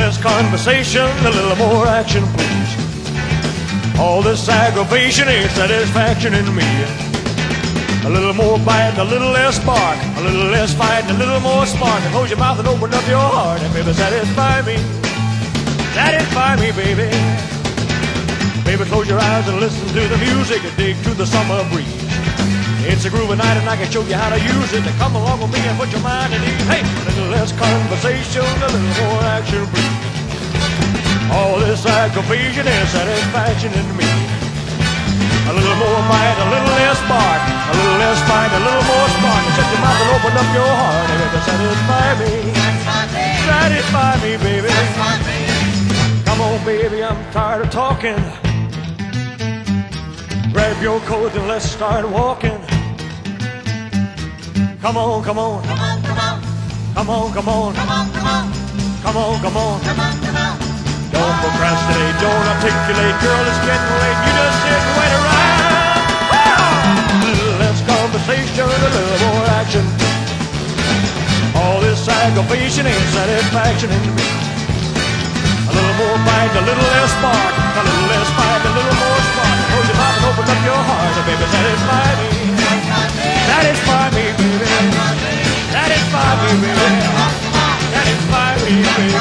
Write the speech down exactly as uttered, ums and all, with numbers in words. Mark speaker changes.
Speaker 1: less conversation, a little more action, please. All this aggravation ain't satisfaction in me. A little more bite, a little less spark, a little less fight, a little more spark. And close your mouth and open up your heart, and baby, satisfy me. Satisfy me, baby. Baby, close your eyes and listen to the music and dig to the summer breeze. It's a groovy night and I can show you how to use it. To come along with me and put your mind at ease. Hey, a little less conversation, a little more action, please. All this aggravation and satisfaction in me. A little more bite, a little less spark, a little less fight, a little more spark. And shut your mouth and open up your heart and baby, satisfy me. Satisfy me, baby. Come on, baby, I'm tired of talking. Grab your coat and let's start walking. Come on, come on.
Speaker 2: Come on, come on.
Speaker 1: Come on, come on.
Speaker 2: Come on, come on.
Speaker 1: Come on, come on.
Speaker 2: Come on, come on.
Speaker 1: Don't procrastinate, don't articulate. Girl, it's getting late. You just sit and wait around. A little less conversation, a little more action. All this aggravation ain't satisfaction in me. A little more bite, a little less spark. A little less fight, a little more spark. Close your mouth and open up your heart, and baby, satisfy me. Satisfy me, baby. Satisfy me, baby. Satisfy me, baby.